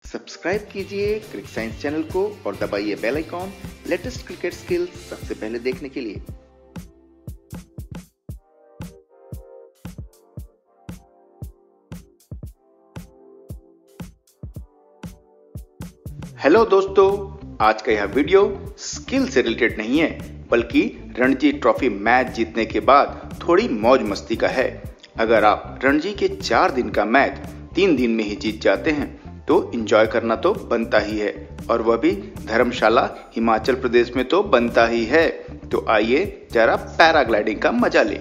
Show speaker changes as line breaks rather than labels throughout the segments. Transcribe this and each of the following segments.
Subscribe कीजिए क्रिक science channel को और दबाइए bell icon latest cricket skills सबसे पहले देखने के लिए। हेलो दोस्तों, आज का यह वीडियो स्किल से रिलेटेड नहीं है, बल्कि रणजी ट्रॉफी मैच जीतने के बाद थोड़ी मौज मस्ती का है। अगर आप रणजी के 4 दिन का मैच 3 दिन में ही जीत जाते हैं तो एंजॉय करना तो बनता ही है, और वह भी धर्मशाला हिमाचल प्रदेश में तो बनता ही है। तो आइए जरा पैराग्लाइडिंग का मजा लें।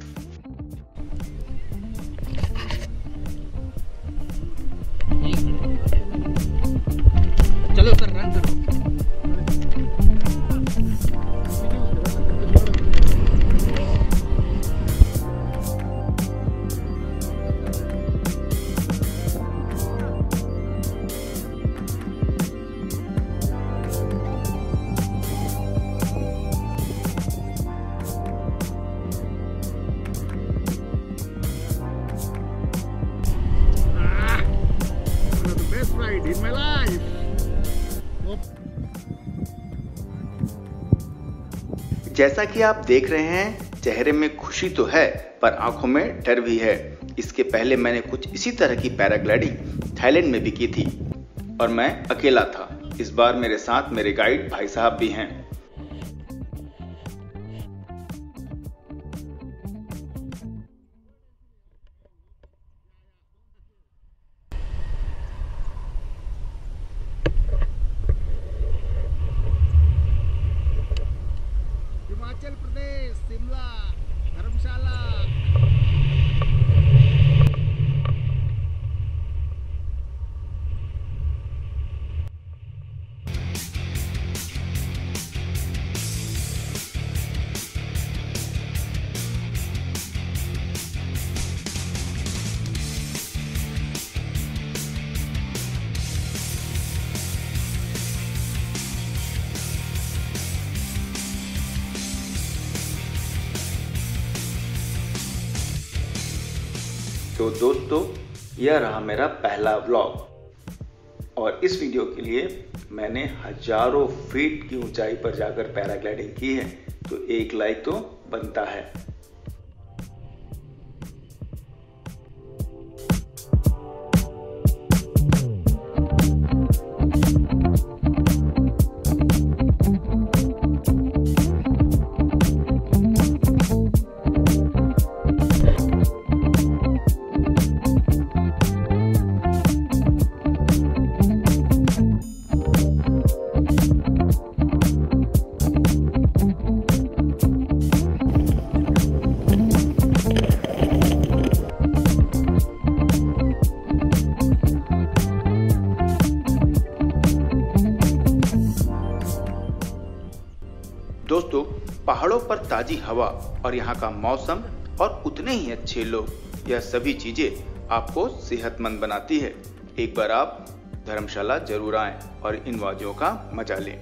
चलो सर, रन करो। One of the best ride in my life.
जैसा कि आप देख रहे हैं, चेहरे में खुशी तो है पर आंखों में डर भी है। इसके पहले मैंने कुछ इसी तरह की पैराग्लाइडिंग थाईलैंड में भी की थी और मैं अकेला था। इस बार मेरे साथ मेरे गाइड भाई साहब भी हैं।
हिमाचल प्रदेश, शिमला, धर्मशाला।
तो दोस्तों, यह रहा मेरा पहला व्लॉग, और इस वीडियो के लिए मैंने हजारों फीट की ऊंचाई पर जाकर पैराग्लाइडिंग की है, तो एक लाइक तो बनता है। दोस्तों, पहाड़ों पर ताजी हवा और यहाँ का मौसम और उतने ही अच्छे लोग, यह सभी चीजें आपको सेहतमंद बनाती है। एक बार आप धर्मशाला जरूर आएं और इन वादियों का मजा लें।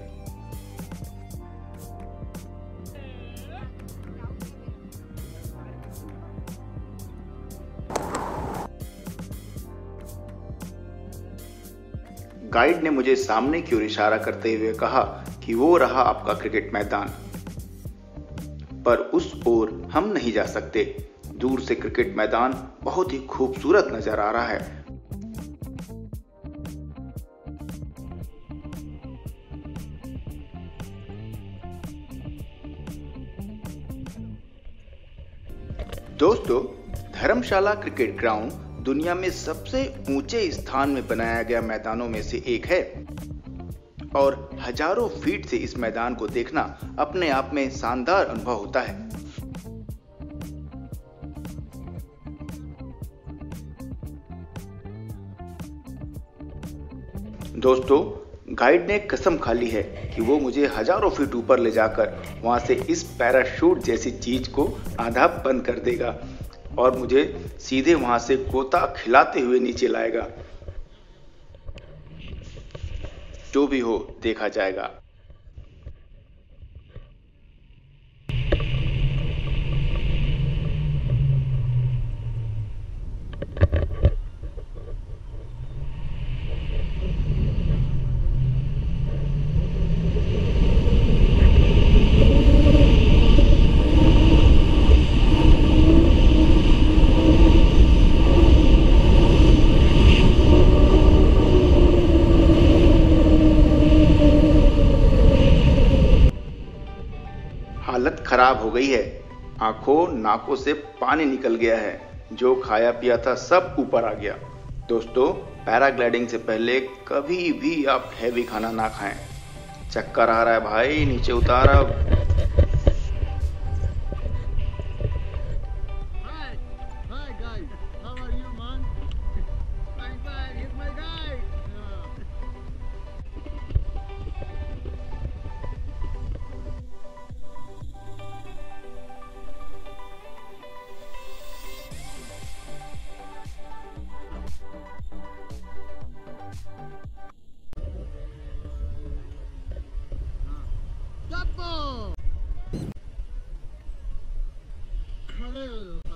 गाइड ने मुझे सामने की ओर इशारा करते हुए कहा कि वो रहा आपका क्रिकेट मैदान, पर उस ओर हम नहीं जा सकते। दूर से क्रिकेट मैदान बहुत ही खूबसूरत नजर आ रहा है। दोस्तों, धर्मशाला क्रिकेट ग्राउंड दुनिया में सबसे ऊंचे स्थान में बनाया गया मैदानों में से एक है, और हजारों फीट से इस मैदान को देखना अपने आप में शानदार अनुभव होता है। दोस्तों, गाइड ने कसम खा ली है कि वो मुझे हजारों फीट ऊपर ले जाकर वहां से इस पैराशूट जैसी चीज को आधा बंद कर देगा और मुझे सीधे वहां से गोता खिलाते हुए नीचे लाएगा। जो भी हो देखा जाएगा। खराब हो गई है। आंखों नाकों से पानी निकल गया है, जो खाया पिया था सब ऊपर आ गया। दोस्तों, पैराग्लाइडिंग से पहले कभी भी आप हैवी खाना ना खाएं। चक्कर आ रहा है भाई, नीचे उतार अब।
Hi, hi guys. How are you, man? Fine, fine. He's my guide. Jumbo.